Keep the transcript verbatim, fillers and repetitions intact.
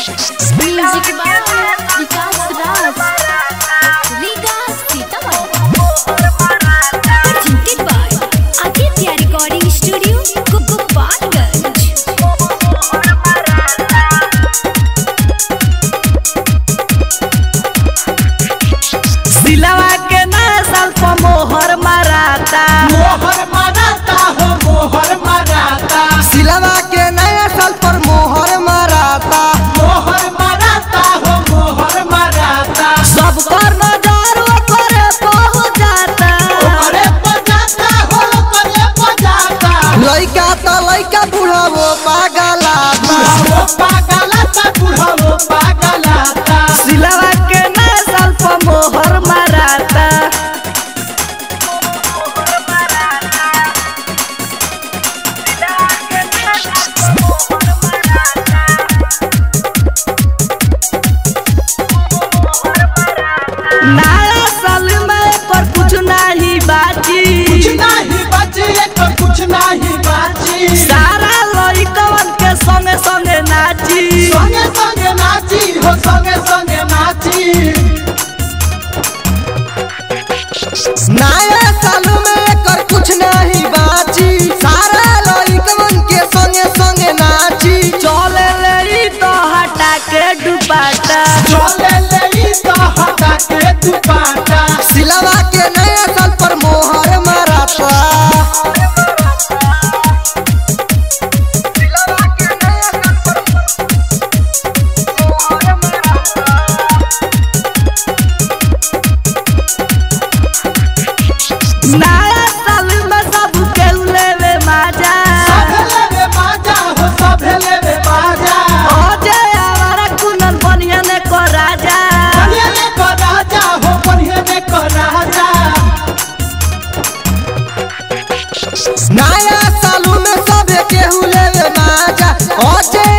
Music by Vikas Raj Riga Sitamarhi presented by Aditya recording studio Gopalganj. सिलवा के नया साल पर मोहर मराता मोहर मराता हो मोहर मराता सिलवा के नया साल पर मोहर मराता मोहर मराता हो मोहर मराता सब पर नजर करे पहुंच जाता ओकरे पजाता हो ओकरे पजाता लइका त लइका बूढ़ा वो पागलाता वो पागलाता बूढ़ा वो पागलाता सिलवा के नया साल पर मोहर मराता नया साल में पर कुछ नहीं बाजी कुछ नहीं बची तो कुछ नहीं बाची सारा लइकवन के संगे संगे नाची संगे संगे नाची हो संगे संगे नाची नया साल में एकर कुछ नहीं बाची सारा लइकवन के संगे संगे नाची चले ले तो हटा के दुपट्टा चले ले तो हटा के दुपट्टा सिलवा के नया साल पर मोहर मराता नया साल में सब के लेवे मजा सब लेवे बाजा हो सब लेवे बाजा ओजे आवारा कुनन बनिया ने को राजा बढ़िया ने को राजा हो बढ़िया ने को राजा नया साल में सब केहू लेवे माजा ओजे